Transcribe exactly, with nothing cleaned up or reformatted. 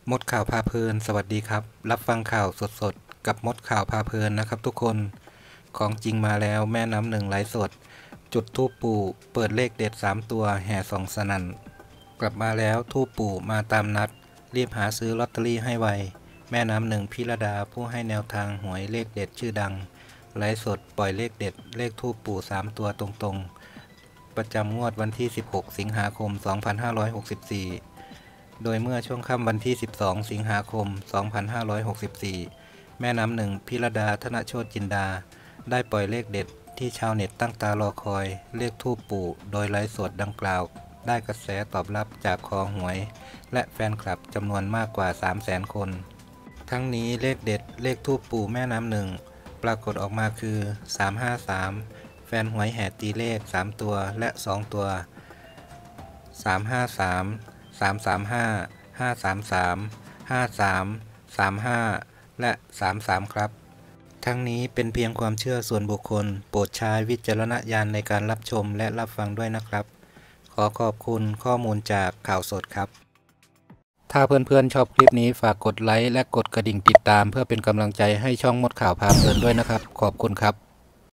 มดข่าวพาเพลินสวัสดีครับรับฟังข่าวสดๆกับมดข่าวพาเพลินนะครับทุกคนของจริงมาแล้วแม่น้ำหนึ่งไลฟ์สดจุดธูปปู่เปิดเลขเด็ดสามตัวแห่ส่องสนั่นกลับมาแล้วธูปปู่มาตามนัดรีบหาซื้อลอตเตอรี่ให้ไวแม่น้ำหนึ่งพิรดาผู้ให้แนวทางหวยเลขเด็ดชื่อดังไลฟ์สดปล่อยเลขเด็ดเลขธูปปู่สามตัวตรงๆประจำงวดวันที่สิบหกสิงหาคมสองพันห้าร้อยหกสิบสี่โดยเมื่อช่วงค่ำวันที่สิบสองสิงหาคมสองพันห้าร้อยหกสิบสี่แม่น้ำหนึ่งพิรดาธนโชติจินดาได้ปล่อยเลขเด็ดที่ชาวเน็ตตั้งตารอคอยเลขธูปปู่โดยไลฟ์สดดังกล่าวได้กระแสตอบรับจากคอหวยและแฟนคลับจำนวนมากกว่า สามแสน คนทั้งนี้เลขเด็ดเลขธูปปู่แม่น้ำหนึ่งปรากฏออกมาคือสามห้าสามแฟนหวยแห่ตีเลขสามตัวและสองตัวสามห้าสาม สามสามห้า ห้าสามสาม ห้าสาม สามห้า และสามสามครับทั้งนี้เป็นเพียงความเชื่อส่วนบุคคลโปรดใช้วิจารณญาณในการรับชมและรับฟังด้วยนะครับขอขอบคุณข้อมูลจากข่าวสดครับถ้าเพื่อนๆชอบคลิปนี้ฝากกดไลค์และกดกระดิ่งติดตามเพื่อเป็นกำลังใจให้ช่องมดข่าวพาเพลินด้วยนะครับขอบคุณครับ